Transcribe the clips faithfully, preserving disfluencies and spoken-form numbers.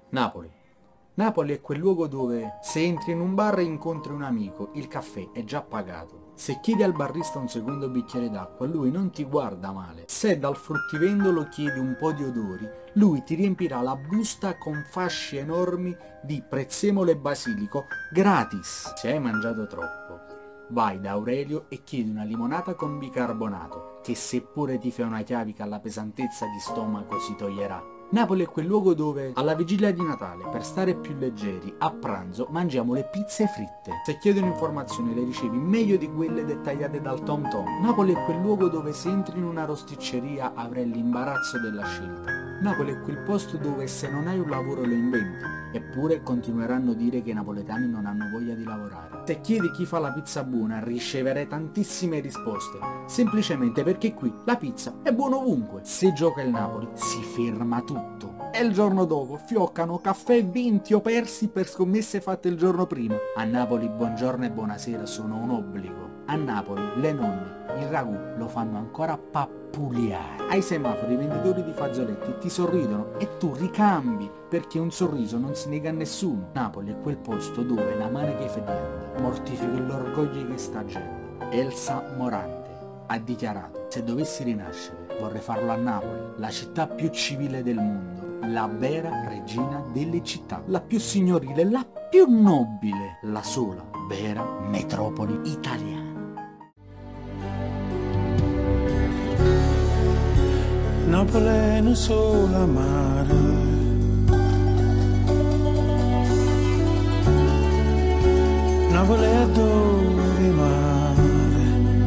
Napoli. Napoli è quel luogo dove se entri in un bar e incontri un amico, il caffè è già pagato. Se chiedi al barista un secondo bicchiere d'acqua, lui non ti guarda male. Se dal fruttivendolo chiedi un po' di odori, lui ti riempirà la busta con fasci enormi di prezzemolo e basilico gratis. Se hai mangiato troppo, vai da Aurelio e chiedi una limonata con bicarbonato, che seppure ti fa una chiavica alla pesantezza di stomaco si toglierà. Napoli è quel luogo dove, alla vigilia di Natale, per stare più leggeri, a pranzo mangiamo le pizze fritte. Se chiedono informazioni le ricevi meglio di quelle dettagliate dal Tom Tom. Napoli è quel luogo dove se entri in una rosticceria avrai l'imbarazzo della scelta. Napoli è quel posto dove se non hai un lavoro lo inventi, eppure continueranno a dire che i napoletani non hanno voglia di lavorare. Se chiedi chi fa la pizza buona riceverai tantissime risposte, semplicemente perché qui la pizza è buona ovunque. Se gioca il Napoli si ferma tutto e il giorno dopo fioccano caffè vinti o persi per scommesse fatte il giorno prima. A Napoli buongiorno e buonasera sono un obbligo. A Napoli le nonne il ragù lo fanno ancora pappuliare. Ai semafori i venditori di fazzoletti ti sorridono e tu ricambi, perché un sorriso non si nega a nessuno. Napoli è quel posto dove la mano che fedele mortifica l'orgoglio che sta agendo. Elsa Morante ha dichiarato: se dovessi rinascere vorrei farlo a Napoli, la città più civile del mondo, la vera regina delle città, la più signorile, la più nobile, la sola vera metropoli italiana. Napoli è un solo mare, Napoli è dove mare,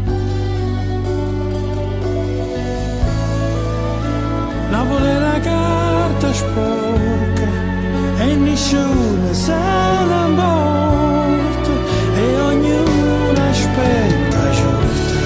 Napoli è la carta sporca e nessuno se ne importa e ognuno aspetta giorno.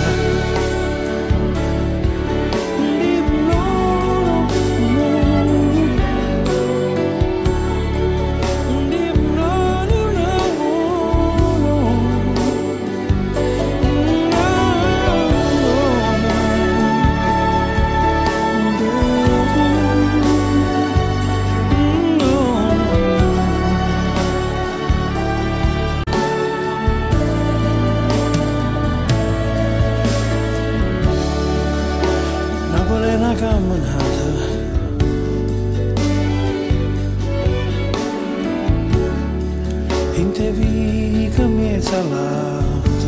In te vi che mi è salata,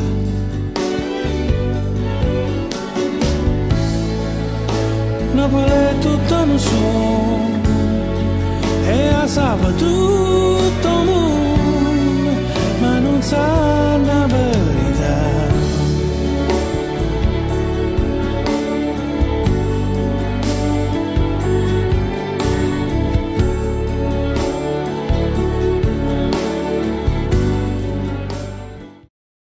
Napoli è tutto un suono e a sabato